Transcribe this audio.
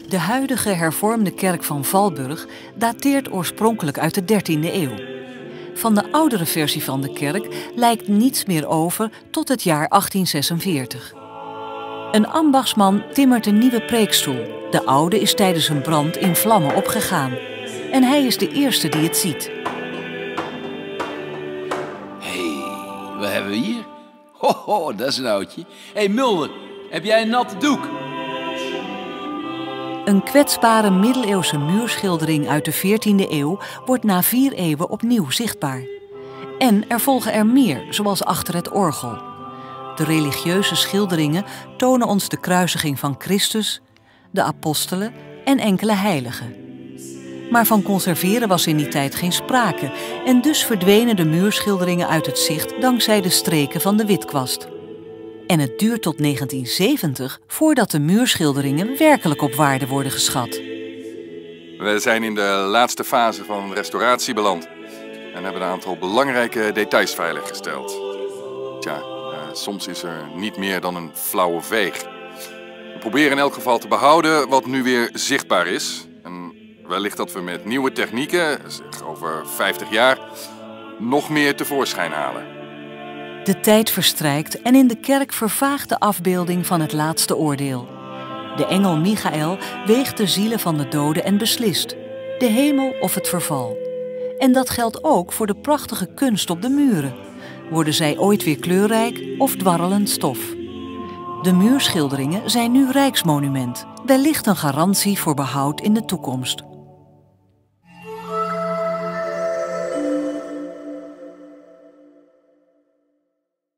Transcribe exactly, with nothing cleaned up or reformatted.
De huidige hervormde kerk van Valburg dateert oorspronkelijk uit de dertiende eeuw. Van de oudere versie van de kerk lijkt niets meer over tot het jaar achttien zesenveertig. Een ambachtsman timmert een nieuwe preekstoel. De oude is tijdens een brand in vlammen opgegaan. En hij is de eerste die het ziet. Hé, hey, wat hebben we hier? Ho, ho, dat is een oudje. Hé hey, Mulder, heb jij een natte doek? Een kwetsbare middeleeuwse muurschildering uit de veertiende eeuw wordt na vier eeuwen opnieuw zichtbaar. En er volgen er meer, zoals achter het orgel. De religieuze schilderingen tonen ons de kruisiging van Christus, de apostelen en enkele heiligen. Maar van conserveren was in die tijd geen sprake en dus verdwenen de muurschilderingen uit het zicht dankzij de streken van de witkwast. En het duurt tot negentien zeventig voordat de muurschilderingen werkelijk op waarde worden geschat. We zijn in de laatste fase van restauratie beland en hebben een aantal belangrijke details veiliggesteld. Tja, uh, soms is er niet meer dan een flauwe veeg. We proberen in elk geval te behouden wat nu weer zichtbaar is. En wellicht dat we met nieuwe technieken, zeg over vijftig jaar, nog meer tevoorschijn halen. De tijd verstrijkt en in de kerk vervaagt de afbeelding van het laatste oordeel. De engel Michael weegt de zielen van de doden en beslist: de hemel of het verval. En dat geldt ook voor de prachtige kunst op de muren. Worden zij ooit weer kleurrijk of dwarrelend stof? De muurschilderingen zijn nu rijksmonument, wellicht een garantie voor behoud in de toekomst.